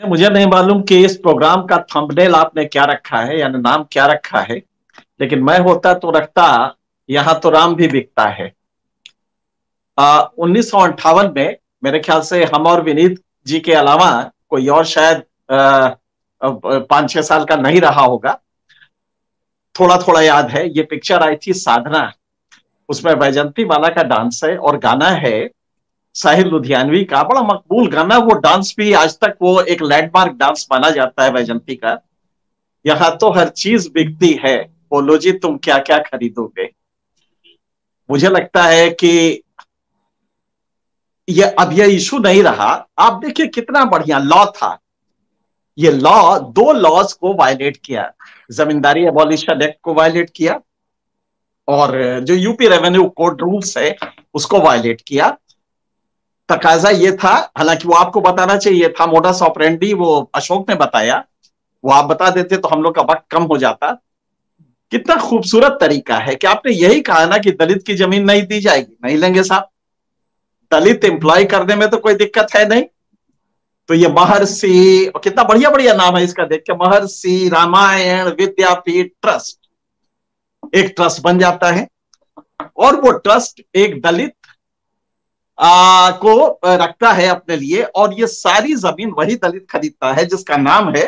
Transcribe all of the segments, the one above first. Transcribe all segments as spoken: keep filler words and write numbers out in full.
मुझे नहीं मालूम कि इस प्रोग्राम का थंबनेल आपने क्या रखा है, यानी नाम क्या रखा है, लेकिन मैं होता तो रखता यहाँ तो राम भी बिकता है। उन्नीस सौ अंठावन में मेरे ख्याल से हम और विनीत जी के अलावा कोई और शायद पांच छह साल का नहीं रहा होगा। थोड़ा थोड़ा याद है, ये पिक्चर आई थी साधना, उसमें वैजंती माला का डांस है और गाना है साहिर लुधियानवी का, बड़ा मकबूल गाना। वो डांस भी आज तक वो एक लैंडमार्क डांस माना जाता है वैजंती का। यहाँ तो हर चीज बिकती है, बोलो जी तुम क्या क्या खरीदोगे। मुझे लगता है कि ये अब ये इशू नहीं रहा। आप देखिए कितना बढ़िया लॉ था ये। लॉ दो लॉज को वायलेट किया, जमींदारी एबॉलिशन एक्ट को वायलेट किया और जो यूपी रेवेन्यू कोड रूल्स है उसको वायलेट किया। तकाजा ये था, हालांकि वो आपको बताना चाहिए था, मोडस ऑपरेंडी वो अशोक ने बताया, वो आप बता देते तो हम लोग का वक्त कम हो जाता। कितना खूबसूरत तरीका है कि आपने यही कहा ना कि दलित की जमीन नहीं दी जाएगी, नहीं लेंगे साहब। दलित एम्प्लॉय करने में तो कोई दिक्कत है नहीं। तो ये महर्षि, और कितना बढ़िया बढ़िया नाम है इसका, देख के, महर्षि रामायण विद्यापीठ ट्रस्ट एक ट्रस्ट बन जाता है और वो ट्रस्ट एक दलित आ, को रखता है अपने लिए, और ये सारी जमीन वही दलित खरीदता है जिसका नाम है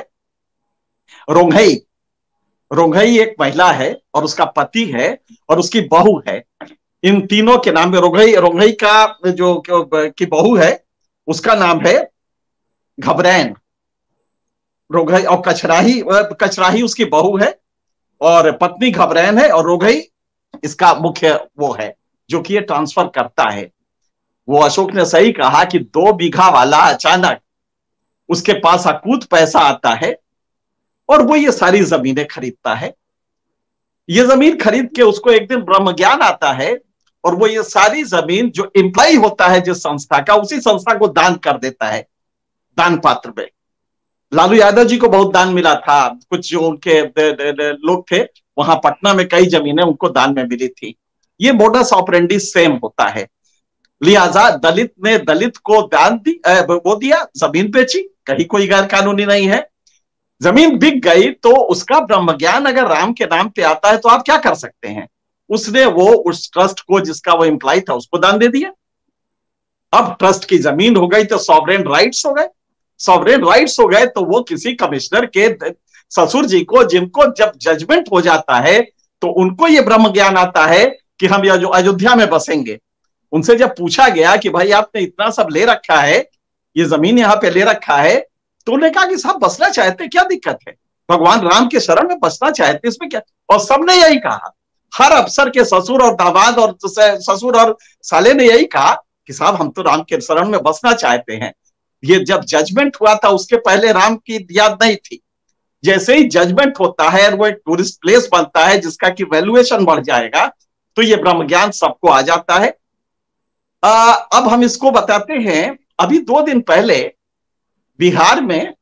रोंघई। रोंघई एक महिला है और उसका पति है और उसकी बहू है। इन तीनों के नाम में रोंघई रोंघई का जो की बहू है उसका नाम है घबरैन रोंघई, और कचराही कचराही उसकी बहू है और पत्नी घबरैन है, और रोंघई इसका मुख्य वो है जो कि ये ट्रांसफर करता है। वो अशोक ने सही कहा कि दो बीघा वाला अचानक उसके पास अकूत पैसा आता है और वो ये सारी जमीनें खरीदता है। ये जमीन खरीद के उसको एक दिन ब्रह्म ज्ञान आता है और वो ये सारी जमीन जो एम्प्लॉय होता है जिस संस्था का, उसी संस्था को दान कर देता है, दान पात्र में। लालू यादव जी को बहुत दान मिला था, कुछ जो उनके लोग थे वहां पटना में कई जमीनें उनको दान में मिली थी। ये मोडस ऑपरेंडी सेम होता है। लिहाजा दलित ने दलित को दान दी, वो दिया, जमीन बेची, कहीं कोई गैर कानूनी नहीं है। जमीन बिक गई तो उसका ब्रह्म ज्ञान अगर राम के नाम पे आता है तो आप क्या कर सकते हैं। उसने वो उस ट्रस्ट को जिसका वो एम्प्लॉय था उसको दान दे दिया। अब ट्रस्ट की जमीन हो गई तो सॉवरेन राइट्स हो गए। सॉवरेन राइट्स हो गए तो वो किसी कमिश्नर के ससुर जी को, जिनको जब जजमेंट हो जाता है तो उनको ये ब्रह्म ज्ञान आता है कि हम जो अयोध्या में बसेंगे। उनसे जब पूछा गया कि भाई आपने इतना सब ले रखा है, ये जमीन यहाँ पे ले रखा है, तो उन्होंने कहा कि साहब बसना चाहते, क्या दिक्कत है, भगवान राम के शरण में बसना चाहते, इसमें क्या। और सबने यही कहा, हर अफसर के ससुर और दामाद और ससुर और साले ने यही कहा कि साहब हम तो राम के शरण में बसना चाहते हैं। ये जब जजमेंट हुआ था उसके पहले राम की याद नहीं थी। जैसे ही जजमेंट होता है और वो एक टूरिस्ट प्लेस बनता है जिसका की वैल्यूएशन बढ़ जाएगा तो ये ब्रह्म ज्ञान सबको आ जाता है। आ, अब हम इसको बताते हैं। अभी दो दिन पहले बिहार में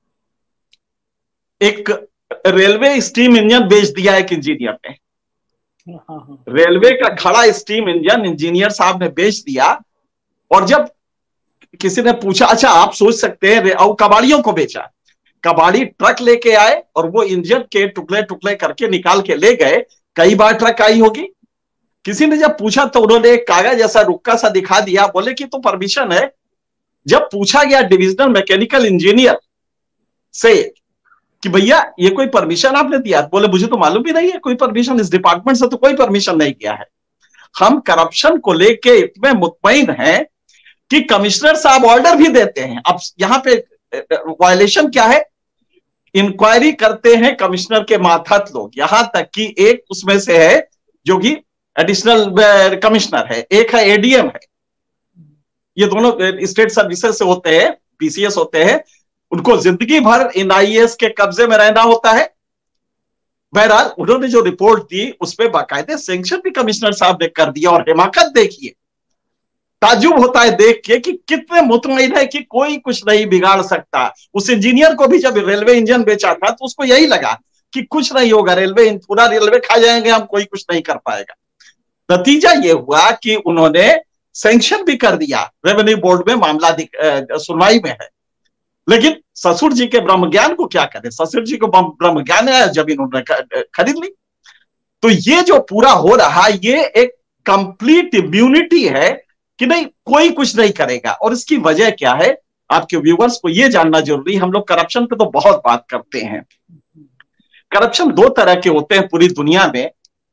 एक रेलवे स्टीम इंजन बेच दिया एक इंजीनियर ने। रेलवे का खड़ा स्टीम इंजन इंजीनियर साहब ने बेच दिया। और जब किसी ने पूछा, अच्छा आप सोच सकते हैं, और कबाड़ियों को बेचा। कबाड़ी ट्रक लेके आए और वो इंजन के टुकड़े टुकड़े करके निकाल के ले गए। कई बार ट्रक आई होगी। किसी ने जब पूछा तो उन्होंने एक कागज जैसा रुक्का सा दिखा दिया, बोले कि तो परमिशन है। जब पूछा गया डिविजनल मैकेनिकल इंजीनियर से कि भैया ये कोई परमिशन आपने दिया, बोले मुझे तो मालूम भी नहीं है कोई परमिशन, इस डिपार्टमेंट से तो कोई परमिशन नहीं किया है। हम करप्शन को लेके इतने मुतमईन हैं कि कमिश्नर साहब ऑर्डर भी देते हैं। अब यहाँ पे वायलेशन क्या है, इंक्वायरी करते हैं कमिश्नर के मातहत लोग, यहां तक कि एक उसमें से है जो कि एडिशनल कमिश्नर है, एक है एडीएम है। ये दोनों स्टेट सर्विसेज से होते हैं, पीसीएस होते हैं। उनको जिंदगी भर इन आईएएस के कब्जे में रहना होता है। बहरहाल उन्होंने जो रिपोर्ट दी उसमें बाकायदे सैंक्शन भी कमिश्नर साहब ने कर दिया। और हिमाकत देखिए, ताजुब होता है देख के कि कितने मुतमईन है कि कोई कुछ नहीं बिगाड़ सकता। उस इंजीनियर को भी जब रेलवे इंजन बेचा था तो उसको यही लगा कि कुछ नहीं होगा, रेलवे पूरा रेलवे खा जाएंगे हम, कोई कुछ नहीं कर पाएगा। नतीजा ये हुआ कि उन्होंने सैंक्शन भी कर दिया। रेवेन्यू बोर्ड में मामला सुनवाई में है। लेकिन ससुर जी के ब्रह्म ज्ञान को क्या करें, ससुर जी को ब्रह्म ज्ञान है, जमीन उन्होंने खरीद ली। तो ये जो पूरा हो रहा, ये एक कंप्लीट इम्यूनिटी है कि नहीं, कोई कुछ नहीं करेगा। और इसकी वजह क्या है, आपके व्यूवर्स को ये जानना जरूरी। हम लोग करप्शन पे तो बहुत बात करते हैं। करप्शन दो तरह के होते हैं पूरी दुनिया में,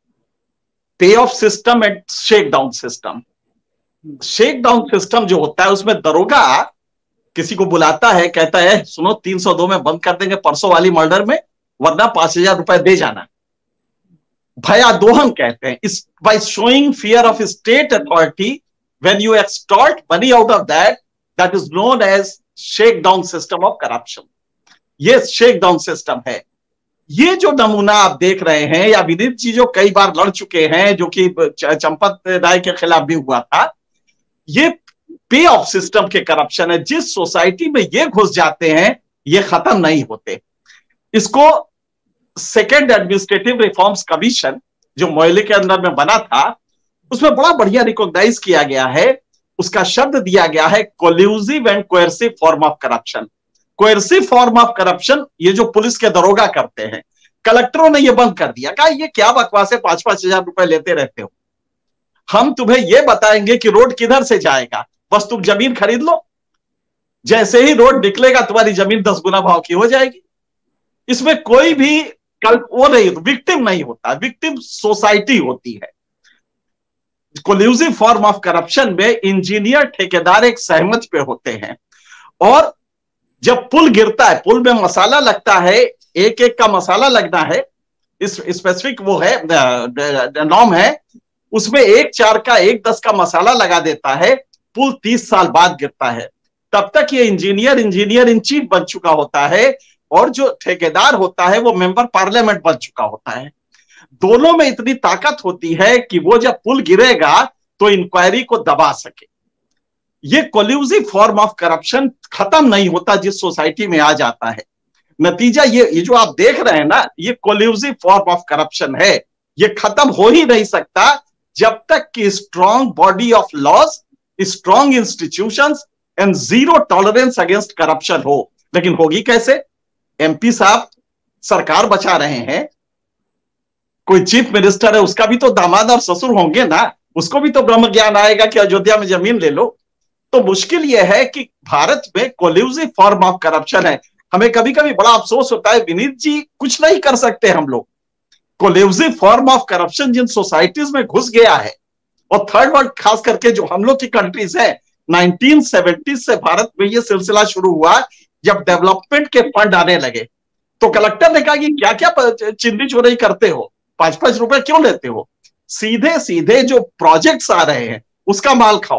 pay off system and shake down system. Shake down system जो होता है उसमें दरोगा किसी को बुलाता है, कहता है सुनो तीन सौ दो में बंद कर देंगे परसों वाली मर्डर में, वरना पांच हजार रुपए दे जाना। भयादोहन कहते हैं इस, by showing fear of state authority when you extort money out of that, that is known as shake down system of corruption. ये शेक डाउन सिस्टम है। ये जो नमूना आप देख रहे हैं, या विनीत जी जो कई बार लड़ चुके हैं, जो कि चंपत राय के खिलाफ भी हुआ था, ये पे ऑफ सिस्टम के करप्शन है। जिस सोसाइटी में ये घुस जाते हैं ये खत्म नहीं होते। इसको सेकेंड एडमिनिस्ट्रेटिव रिफॉर्म्स कमीशन जो मोयले के अंदर में बना था, उसमें बड़ा बढ़िया रिकॉग्नाइज किया गया है। उसका शब्द दिया गया है collusive and coercive form of corruption. Coercive form of corruption ये जो पुलिस के दरोगा करते हैं, कलेक्टरों ने ये बंद कर दिया, कहा ये क्या बकवास है, पांच पांच हजार रुपए लेते रहते हो, हम तुम्हें ये बताएंगे कि रोड किधर से जाएगा, बस तुम जमीन खरीद लो, जैसे ही रोड निकलेगा तुम्हारी जमीन दस गुना भाव की हो जाएगी। इसमें कोई भी कल वो नहीं, विक्टिम नहीं होता, विक्टिम सोसाइटी होती है। कोल्यूसिव फॉर्म ऑफ करप्शन में इंजीनियर ठेकेदार एक सहमति पे होते हैं, और जब पुल गिरता है, पुल में मसाला लगता है, एक एक का मसाला लगना है, इस स्पेसिफिक वो है नॉर्म है, उसमें एक चार का एक दस का मसाला लगा देता है, पुल तीस साल बाद गिरता है। तब तक ये इंजीनियर इंजीनियर इन चीफ बन चुका होता है, और जो ठेकेदार होता है वो मेंबर पार्लियामेंट बन चुका होता है। दोनों में इतनी ताकत होती है कि वो जब पुल गिरेगा तो इंक्वायरी को दबा सके। ये कोल्यूसिव फॉर्म ऑफ करप्शन खत्म नहीं होता जिस सोसाइटी में आ जाता है। नतीजा ये ये जो आप देख रहे हैं ना, ये कोल्यूसिव फॉर्म ऑफ करप्शन है। ये खत्म हो ही नहीं सकता जब तक कि strong body of laws, strong institutions and zero tolerance against corruption हो। लेकिन होगी कैसे? एमपी साहब सरकार बचा रहे हैं, कोई चीफ मिनिस्टर है, उसका भी तो दामाद और ससुर होंगे ना, उसको भी तो ब्रह्म ज्ञान आएगा कि अयोध्या में जमीन ले लो। तो मुश्किल यह है कि भारत में कोल्यूसिव फॉर्म ऑफ करप्शन है। हमें कभी कभी बड़ा अफसोस होता है, विनीत जी कुछ नहीं कर सकते हम लोग। कोल्यूसिव फॉर्म ऑफ करप्शन जिन सोसाइटीज में घुस गया है, और थर्ड वर्ल्ड खास करके जो हम लोग की कंट्रीज है, नाइनटीन सेवेंटी से भारत में यह सिलसिला शुरू हुआ, जब डेवलपमेंट के फंड आने लगे तो कलेक्टर ने कहा कि क्या क्या चिंदी चोरी करते हो, पांच पांच रुपए क्यों लेते हो, सीधे सीधे जो प्रोजेक्ट्स आ रहे हैं उसका माल खाओ।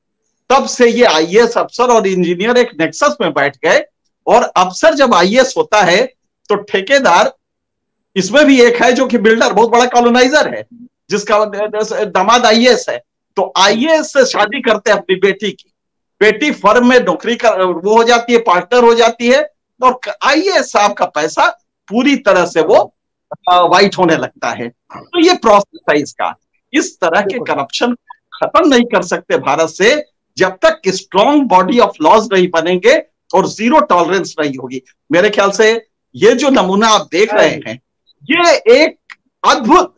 तब से ये आईएएस अफसर और इंजीनियर एक नेक्सस में बैठ गए, और अफसर जब आईएएस होता है तो ठेकेदार, इसमें भी एक है जो कि बिल्डर, बहुत बड़ा कॉलोनाइजर है, जिसका दामाद आईएएस है, तो आईएएस से शादी करते हैं अपनी बेटी की, बेटी फर्म में नौकरी कर वो हो जाती है, पार्टनर हो जाती है, और आईएएस साहब का पैसा पूरी तरह से वो वाइट होने लगता है। तो ये प्रोसेस है इसका। इस तरह के करप्शन खत्म नहीं कर सकते भारत से जब तक स्ट्रॉन्ग बॉडी ऑफ लॉज नहीं बनेंगे और जीरो टॉलरेंस नहीं होगी। मेरे ख्याल से ये जो नमूना आप देख रहे हैं, ये एक अद्भुत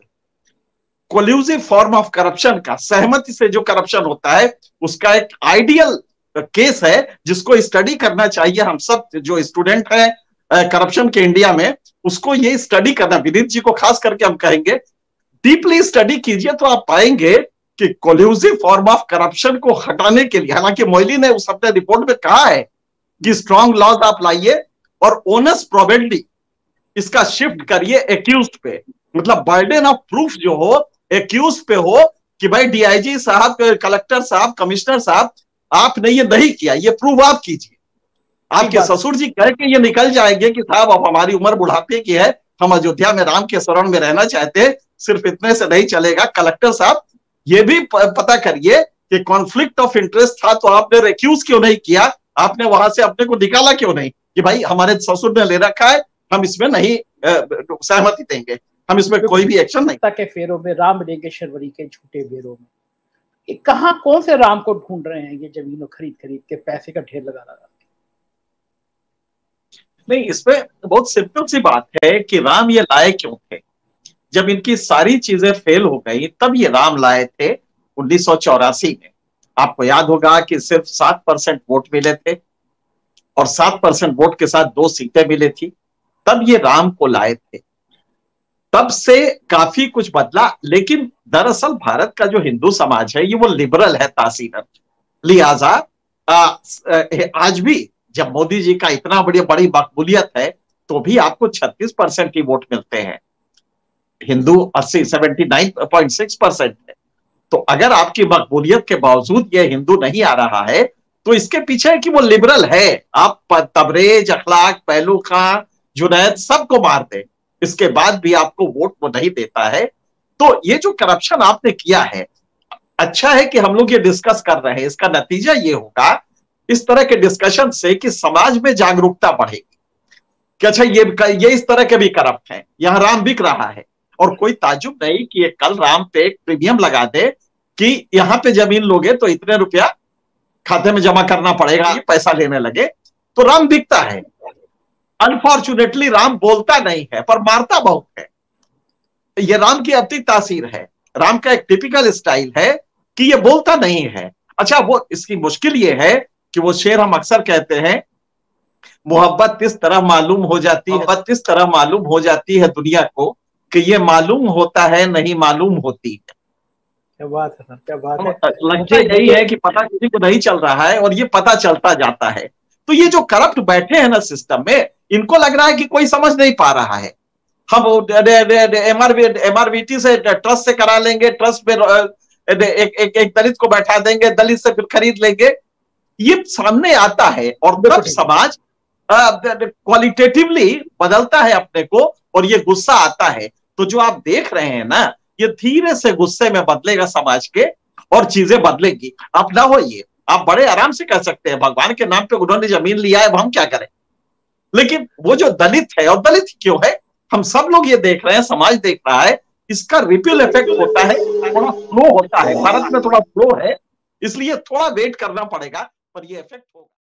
कोल्यूसिव फॉर्म ऑफ करप्शन का, सहमति से जो करप्शन होता है उसका एक आइडियल केस है, जिसको स्टडी करना चाहिए। हम सब जो स्टूडेंट हैं करप्शन के इंडिया में, उसको ये स्टडी करना, विनीत जी को खास करके हम कहेंगे डीपली स्टडी कीजिए, तो आप पाएंगे कि कोल्यूसिव फॉर्म ऑफ करप्शन को हटाने के लिए, हालांकि मोइली ने उस अपने रिपोर्ट में कहा है कि स्ट्रॉन्ग लॉज आप लाइए और ओनस प्रोबेबिलिटी इसका शिफ्ट करिए एक्यूज्ड पे, मतलब बर्डन ऑफ प्रूफ जो हो एक्यूज पे हो कि भाई डीआईजी साहब, कलेक्टर साहब, कमिश्नर साहब, आपने ये नहीं किया, ये प्रूव आप कीजिए। आपके ससुर जी कह के ये निकल जाएंगे कि साहब अब हमारी उम्र बुढ़ापे की है, हम अयोध्या में राम के शरण में रहना चाहते हैं, सिर्फ इतने से नहीं चलेगा। कलेक्टर साहब ये भी पता करिए कि कॉन्फ्लिक्ट ऑफ इंटरेस्ट था तो आपने रिक्यूज क्यों नहीं किया, आपने वहां से अपने को निकाला क्यों नहीं कि भाई हमारे ससुर ने ले रखा है, हम इसमें नहीं सहमति देंगे, हम इसमें कोई भी एक्शन नहीं। के फेरों में राम लेंगे शर्वरी के झूठे बेरों में, कहां कौन से राम को ढूंढ रहे हैं ये जमीनों खरीद खरीद के पैसे का ढेर लगा लगा। नहीं, इसमें बहुत सिंपल सी बात है कि राम ये लाए क्यों थे। जब इनकी सारी चीजें फेल हो गई तब ये राम लाए थे उन्नीस सौ चौरासी में। आपको याद होगा कि सिर्फ सात परसेंट वोट मिले थे और सात परसेंट वोट के साथ दो सीटें मिली थी, तब ये राम को लाए थे। तब से काफी कुछ बदला, लेकिन दरअसल भारत का जो हिंदू समाज है ये वो लिबरल है तासीरन, लिहाजा आज भी जब मोदी जी का इतना बड़ी बड़ी मकबूलियत है तो भी आपको छत्तीस परसेंट ही वोट मिलते हैं, हिंदू अस्सी seventy nine point six percent है। तो अगर आपकी मकबूलियत के बावजूद ये हिंदू नहीं आ रहा है तो इसके पीछे है कि वो लिबरल है। आप तबरेज, अखलाक, पहलू खां, जुनैद सबको मार दे, इसके बाद भी आपको वोट वो नहीं देता है। तो ये जो करप्शन आपने किया है, अच्छा है कि हम लोग ये डिस्कस कर रहे हैं। इसका नतीजा ये होगा इस तरह के डिस्कशन से कि समाज में जागरूकता बढ़ेगी कि अच्छा ये ये इस तरह के भी करप्ट हैं, यहां राम बिक रहा है। और कोई ताजुब नहीं कि ये कल राम पे एक प्रीमियम लगा दे कि यहां पे जमीन लोगे तो इतने रुपया खाते में जमा करना पड़ेगा, पैसा लेने लगे, तो राम बिकता है। अनफॉर्चुनेटली राम बोलता नहीं है पर मारता बहुत है। ये राम की अपनी तासीर है, राम का एक टिपिकल स्टाइल है कि ये बोलता नहीं है। अच्छा, वो इसकी मुश्किल ये है कि वो शेर हम अक्सर कहते हैं, मोहब्बत इस तरह मालूम हो जाती है मोहब्बत इस तरह मालूम हो जाती है दुनिया को कि ये मालूम होता है नहीं मालूम होती है। क्या बात है सर, क्या बात है। लगता यही है कि पता किसी को नहीं चल रहा है और ये पता चलता जाता है। तो ये जो करप्ट बैठे हैं ना सिस्टम में, इनको लग रहा है कि कोई समझ नहीं पा रहा है। हम एमआरबीटी से ट्रस्ट से करा लेंगे, ट्रस्ट में एक, एक, एक दलित को बैठा देंगे, दलित से फिर खरीद लेंगे, ये सामने आता है। और तब समाज क्वालिटेटिवली बदलता है अपने को और ये गुस्सा आता है। तो जो आप देख रहे हैं ना, ये धीरे से गुस्से में बदलेगा समाज के और चीजें बदलेगी। आप ना होइए, आप बड़े आराम से कह सकते हैं भगवान के नाम पे उन्होंने जमीन लिया है, अब हम क्या करें। लेकिन वो जो दलित है, और दलित क्यों है, हम सब लोग ये देख रहे हैं, समाज देख रहा है, इसका रिपल इफेक्ट होता है, थोड़ा फ्लो होता है। भारत में थोड़ा फ्लो है, इसलिए थोड़ा वेट करना पड़ेगा पर ये इफेक्ट होगा।